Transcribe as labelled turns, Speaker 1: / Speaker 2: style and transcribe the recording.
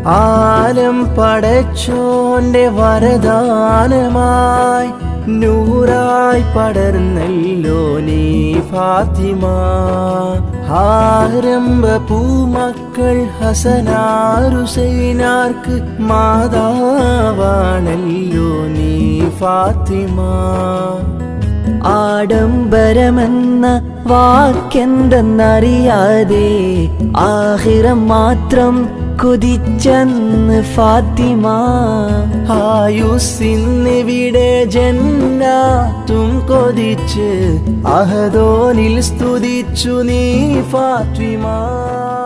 Speaker 1: ആലം പടച്ചോന്റെ വരദാനമായി നൂറായി പടർന്നല്ലോ നീ ഫാത്തിമ. ആരംഭ പൂമക്കൾ ഹസനാറുസൈനാർക്ക് മാതാവാണല്ലോ നീ ഫാത്തിമ.
Speaker 2: ആഡംബരമെന്ന വാക്കെന്തെന്നറിയാതെ ആഖിറം മാത്രം കൊതിച്ചെന്ന് ഫാത്തിമ.
Speaker 1: ആയുസ്സിന്നിവിടെ ജന്നാത്തും കൊതിച്ച് അഹദോനിൽ സ്തുതിച്ചു നീ ഫാത്തിമ.